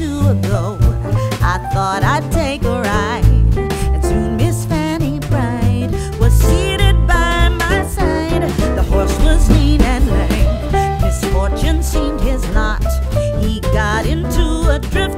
two ago, I thought I'd take a ride, and soon Miss Fanny Bright was seated by my side. The horse was lean and lame, misfortune seemed his lot. He got into a drift